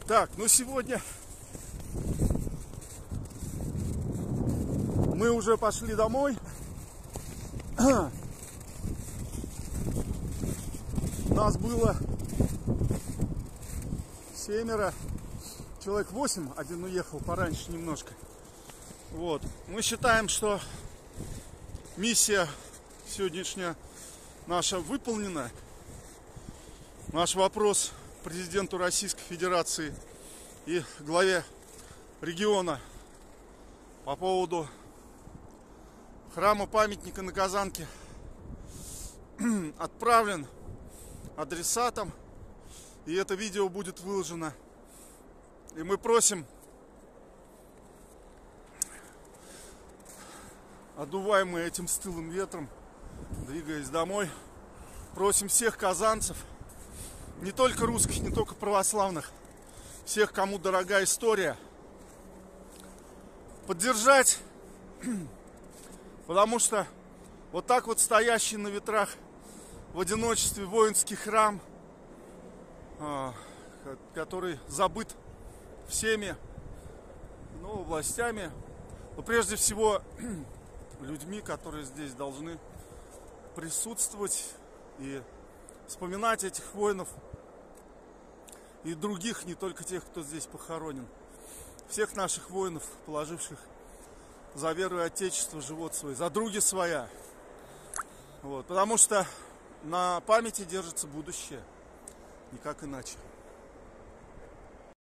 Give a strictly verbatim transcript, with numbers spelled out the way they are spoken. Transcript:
Так, ну сегодня мы уже пошли домой. Нас было семеро, человек восемь, один уехал пораньше немножко. Вот. Мы считаем, что миссия сегодняшняя наша выполнена. Наш вопрос президенту Российской Федерации и главе региона по поводу храма-памятника на Казанке отправлен адресатам, и это видео будет выложено. И мы просим, одуваемые этим стылым ветром, двигаясь домой, просим всех казанцев, не только русских, не только православных, всех, кому дорога история, поддержать, потому что вот так вот стоящий на ветрах в одиночестве воинский храм, который забыт всеми, ну, властями, но прежде всего людьми, которые здесь должны присутствовать и вспоминать этих воинов и других, не только тех, кто здесь похоронен, всех наших воинов, положивших за веру и отечество живот свой, за други своя. Вот, потому что на памяти держится будущее, никак иначе.